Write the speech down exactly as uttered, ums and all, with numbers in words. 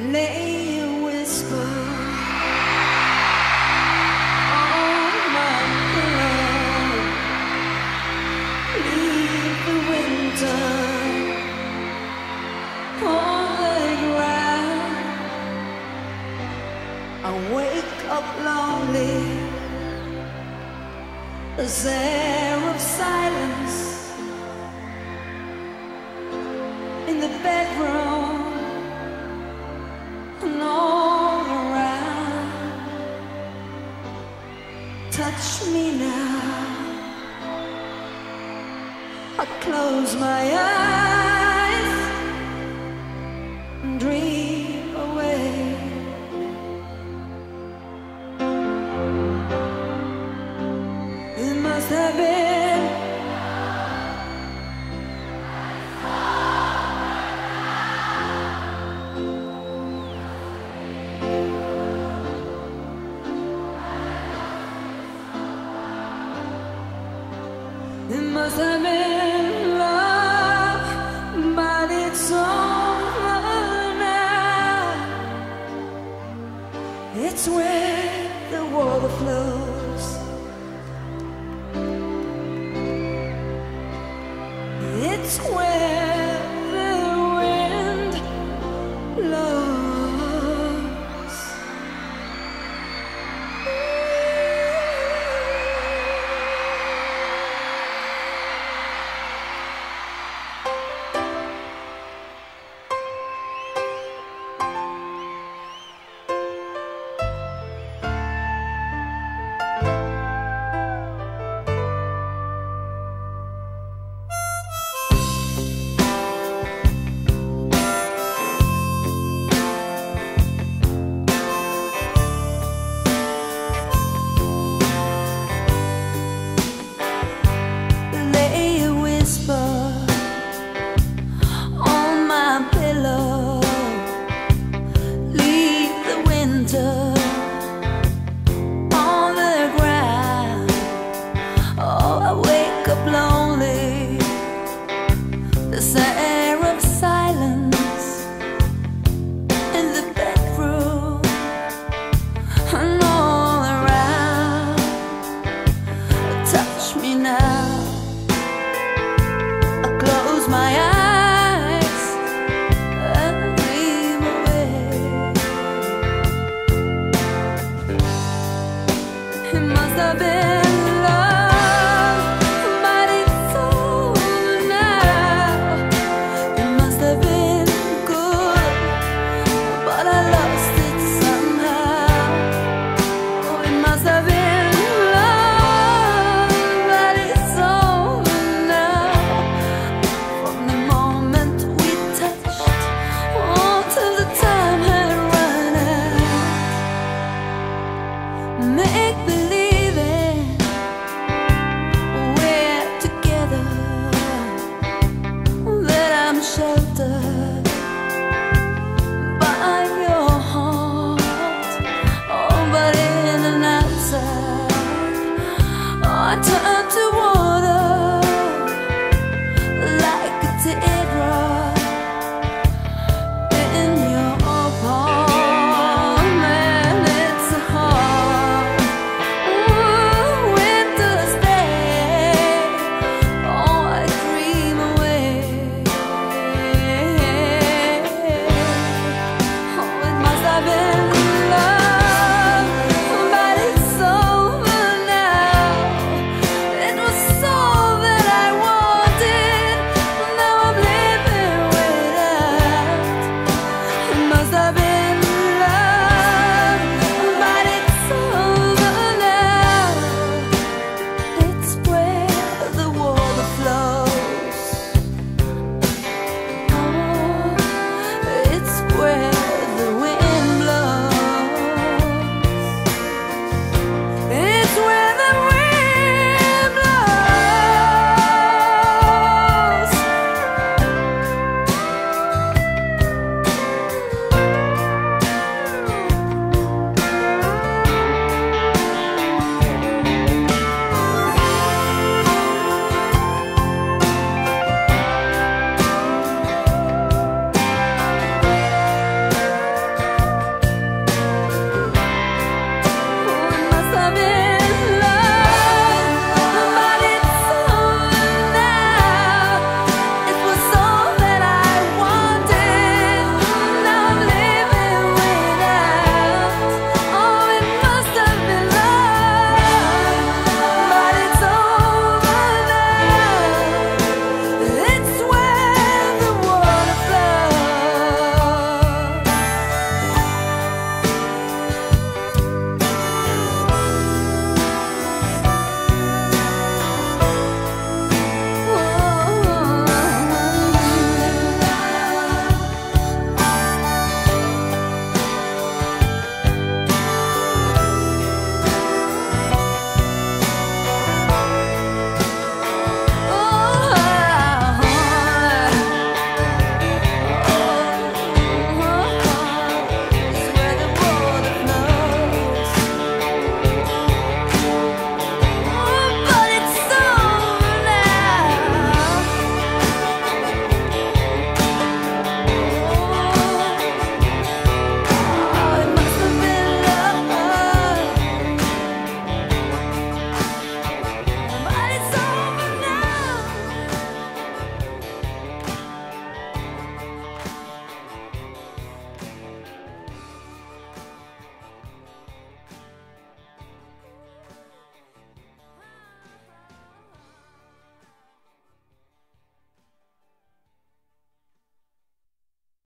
lay a whisper on my pillow. Leave the winter on the ground. I wake up lonely. There's air of silence in the bedroom and all around. Touch me now. I close my eyes and dream away. It must have been It must have been love, but it's over now. It's where the water flows. It's where the wind blows. This air of silence in the bedroom and all around. Touch me now. I close my eyes.